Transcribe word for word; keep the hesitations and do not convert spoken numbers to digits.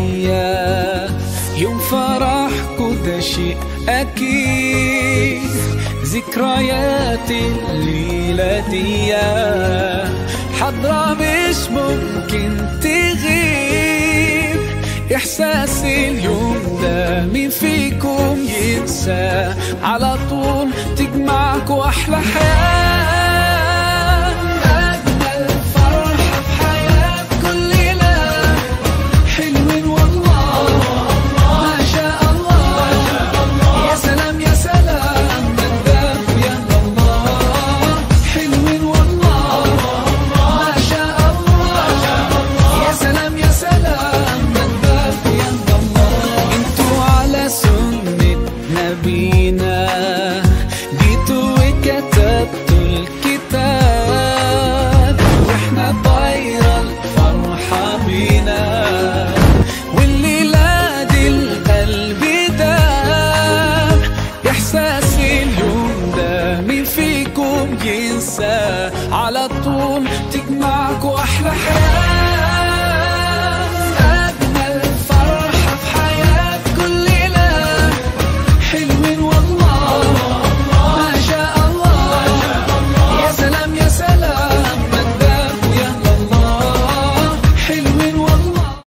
ليا، يوم فرحكوا ده شيء أكيد، ذكريات الليلة دي حضرة مش ممكن تغيب. إحساس اليوم ده مين فيكم ينسى؟ على طول تجمعكوا أحلى حياة، أجمل فرحة في حياة كل ليلة. حلوين والله ما شاء الله، يا سلام يا سلام نداك يا الله. حلوين والله ما شاء الله، يا سلام يا سلام نداك يا الله. انتوا على سنة نبينا جيتوا وكتبتوا الكتاب، واحنا طايرة الفرحة بينا، والليلة دي القلب داب. إحساس اليوم ده مين فيكم ينسى؟ على طول تجمعكوا أحلى حياة.